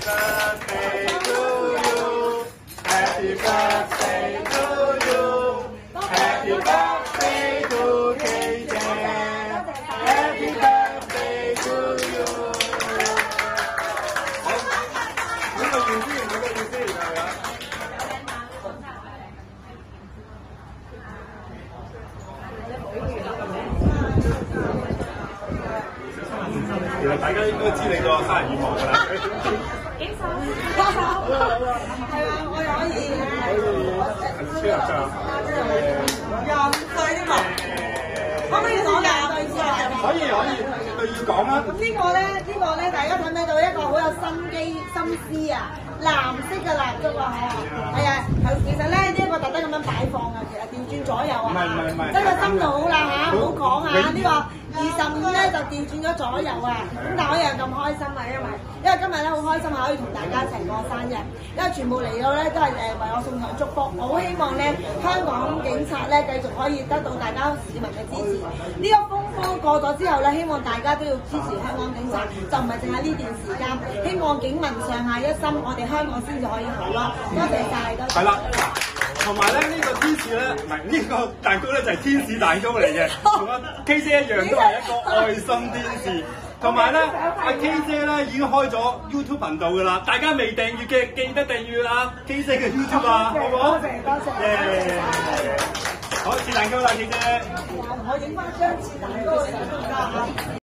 birthday to you. Happy birthday to you. Happy birthday to KJ. Happy birthday to you. 好，呢個意思，呢個意思係啊。其實大家應該知你個生日願望㗎啦。 影手，拍手，係啊，我又可以。 超入場。 25歲啫嘛，可唔可以講20歲先？ 可以，佢要講啦。 咁呢個咧，大家睇唔睇到一個好有心思啊？藍色嘅蠟燭啊，係啊，其實咧呢一個特登咁樣擺放啊，其實調轉左右啊， 唔係， 真係心就好啦嚇，唔好講啊，呢個25咧就調轉咗左右啊，咁但係我又咁開心啊，因為今日咧好開心啊，可以同大家一齊過生日，因為全部嚟到咧都係為我送上祝福，我好希望咧香港警察咧繼續可以得到大家市民嘅支持，呢個風波過咗之後咧，希望大家都要支持香港警察，就唔係淨係呢段時間，希望警民上下一心，我哋香港先至可以好啦，多謝晒，多謝。 係啦。同埋咧，呢個芝士咧，唔係呢個蛋糕咧就係天使蛋糕嚟嘅，同阿 K 姐一樣都係一個愛心天使。同埋咧，阿 K 姐咧已經開咗 YouTube 頻道㗎啦，大家未訂閱嘅記得訂閱啊 K 姐嘅 YouTube 啊，好唔好？ 多謝。 好，切蛋糕啦，K 姐。 我影翻張切蛋糕嘅相。